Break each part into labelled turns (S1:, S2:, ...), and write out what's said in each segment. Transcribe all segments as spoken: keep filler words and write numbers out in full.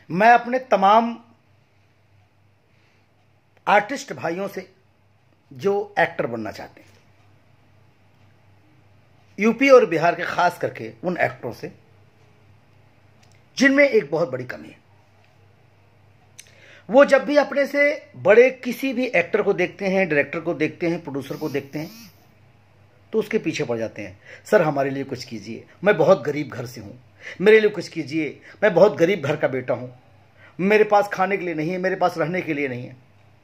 S1: मैं अपने तमाम आर्टिस्ट भाइयों से जो एक्टर बनना चाहते हैं, यूपी और बिहार के खास करके उन एक्टरों से जिनमें एक बहुत बड़ी कमी है, वो जब भी अपने से बड़े किसी भी एक्टर को देखते हैं, डायरेक्टर को देखते हैं, प्रोड्यूसर को देखते हैं, तो उसके पीछे पड़ जाते हैं। सर हमारे लिए कुछ कीजिए, मैं बहुत गरीब घर से हूं, मेरे लिए कुछ कीजिए, मैं बहुत गरीब घर का बेटा हूं, मेरे पास खाने के लिए नहीं है, मेरे पास रहने के लिए नहीं है।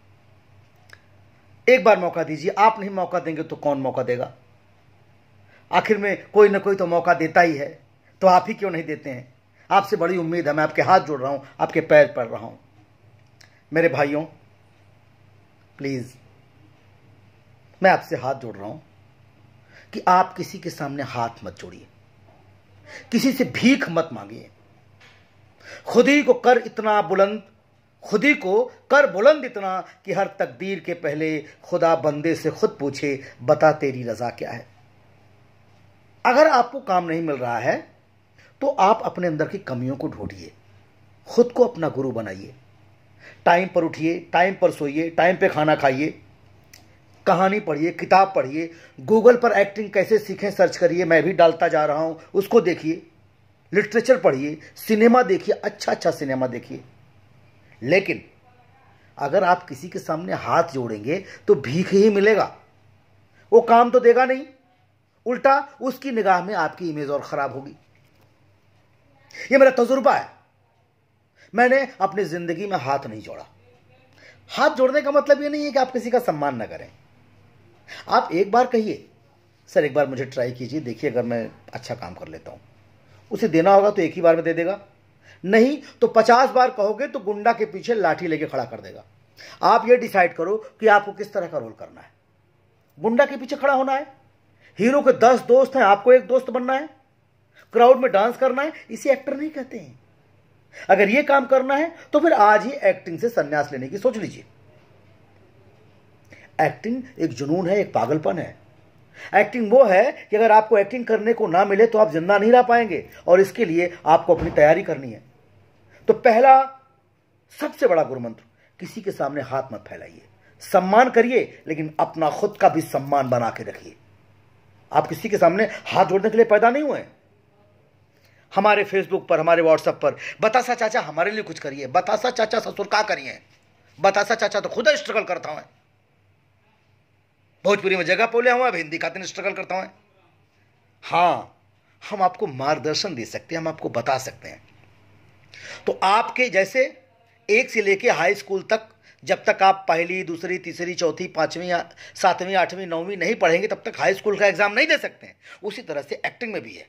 S1: एक बार मौका दीजिए। आप नहीं मौका देंगे तो कौन मौका देगा? आखिर में कोई ना कोई तो मौका देता ही है, तो आप ही क्यों नहीं देते हैं? आपसे बड़ी उम्मीद है, मैं आपके हाथ जोड़ रहा हूं, आपके पैर पड़ रहा हूं। मेरे भाइयों, प्लीज मैं आपसे हाथ जोड़ रहा हूं कि आप किसी के सामने हाथ मत जोड़िए, किसी से भीख मत मांगिए। खुद ही को कर इतना बुलंद, खुद ही को कर बुलंद इतना कि हर तकदीर के पहले खुदा बंदे से खुद पूछे, बता तेरी रजा क्या है। अगर आपको काम नहीं मिल रहा है तो आप अपने अंदर की कमियों को ढूंढिए, खुद को अपना गुरु बनाइए। टाइम पर उठिए, टाइम पर सोइए, टाइम पे खाना खाइए, कहानी पढ़िए, किताब पढ़िए, गूगल पर एक्टिंग कैसे सीखें सर्च करिए, मैं भी डालता जा रहा हूं, उसको देखिए। लिटरेचर पढ़िए, सिनेमा देखिए, अच्छा अच्छा सिनेमा देखिए। लेकिन अगर आप किसी के सामने हाथ जोड़ेंगे तो भीख ही मिलेगा, वो काम तो देगा नहीं, उल्टा उसकी निगाह में आपकी इमेज और खराब होगी। यह मेरा तजुर्बा है, मैंने अपनी जिंदगी में हाथ नहीं जोड़ा। हाथ जोड़ने का मतलब यह नहीं है कि आप किसी का सम्मान न करें। आप एक बार कहिए, सर एक बार मुझे ट्राई कीजिए, देखिए अगर मैं अच्छा काम कर लेता हूं। उसे देना होगा तो एक ही बार में दे देगा, नहीं तो पचास बार कहोगे तो गुंडा के पीछे लाठी लेके खड़ा कर देगा। आप ये डिसाइड करो कि आपको किस तरह का रोल करना है। गुंडा के पीछे खड़ा होना है, हीरो के दस दोस्त हैं, आपको एक दोस्त बनना है, क्राउड में डांस करना है, इसे एक्टर नहीं कहते हैं। अगर यह काम करना है तो फिर आज ही एक्टिंग से संन्यास लेने की सोच लीजिए। एक्टिंग एक जुनून है, एक पागलपन है। एक्टिंग वो है कि अगर आपको एक्टिंग करने को ना मिले तो आप जिंदा नहीं रह पाएंगे, और इसके लिए आपको अपनी तैयारी करनी है। तो पहला सबसे बड़ा गुरुमंत्र, किसी के सामने हाथ मत फैलाइए, सम्मान करिए, लेकिन अपना खुद का भी सम्मान बना के रखिए। आप किसी के सामने हाथ जोड़ने के लिए पैदा नहीं हुए। हमारे फेसबुक पर, हमारे व्हाट्सएप पर, बतासा चाचा हमारे लिए कुछ करिए, बतासा चाचा ससुर का करिए, बतासा चाचा तो खुद स्ट्रगल करता हूं, भोजपुरी में जगह पोले हुआ, हिंदी का दिन स्ट्रगल करता हूं। हां, हम आपको मार्गदर्शन दे सकते हैं, हम आपको बता सकते हैं। तो आपके जैसे एक से लेके हाई स्कूल तक, जब तक आप पहली, दूसरी, तीसरी, चौथी, पांचवी या सातवीं, आठवीं, नौवीं नहीं पढ़ेंगे तब तक हाई स्कूल का एग्जाम नहीं दे सकते हैं। उसी तरह से एक्टिंग में भी है।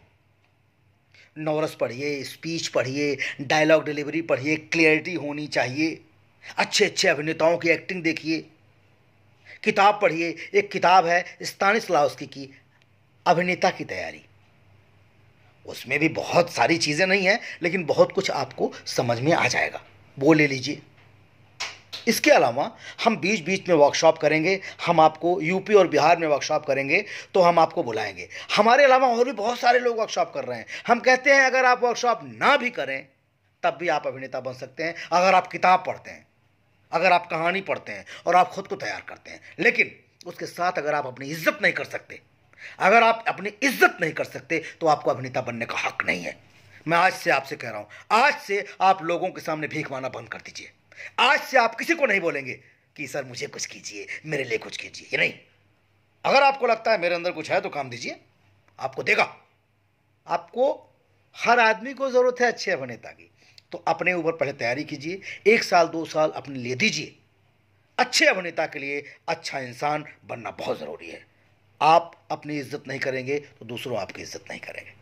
S1: नॉरस पढ़िए, स्पीच पढ़िए, डायलॉग डिलीवरी पढ़िए, क्लियरिटी होनी चाहिए, अच्छे अच्छे अभिनेताओं की एक्टिंग देखिए, किताब पढ़िए। एक किताब है स्तानिस्लावस्की की, अभिनेता की तैयारी। उसमें भी बहुत सारी चीजें नहीं है, लेकिन बहुत कुछ आपको समझ में आ जाएगा, वो ले लीजिए। इसके अलावा हम बीच बीच में वर्कशॉप करेंगे, हम आपको यूपी और बिहार में वर्कशॉप करेंगे तो हम आपको बुलाएंगे। हमारे अलावा और भी बहुत सारे लोग वर्कशॉप कर रहे हैं। हम कहते हैं अगर आप वर्कशॉप ना भी करें तब भी आप अभिनेता बन सकते हैं, अगर आप किताब पढ़ते हैं, अगर आप कहानी पढ़ते हैं और आप खुद को तैयार करते हैं। लेकिन उसके साथ अगर आप अपनी इज्जत नहीं कर सकते, अगर आप अपनी इज्जत नहीं कर सकते तो आपको अभिनेता बनने का हक नहीं है। मैं आज से आपसे कह रहा हूं, आज से आप लोगों के सामने भीख मांगना बंद कर दीजिए। आज से आप किसी को नहीं बोलेंगे कि सर मुझे कुछ कीजिए, मेरे लिए कुछ कीजिए, ये नहीं। अगर आपको लगता है मेरे अंदर कुछ है तो काम दीजिए, आपको देगा। आपको, हर आदमी को जरूरत है अच्छे अभिनेता की, तो अपने ऊपर पहले तैयारी कीजिए, एक साल दो साल अपने लिए दीजिए। अच्छे अभिनेता के लिए अच्छा इंसान बनना बहुत जरूरी है। आप अपनी इज्जत नहीं करेंगे तो दूसरों आपकी इज्जत नहीं करेंगे।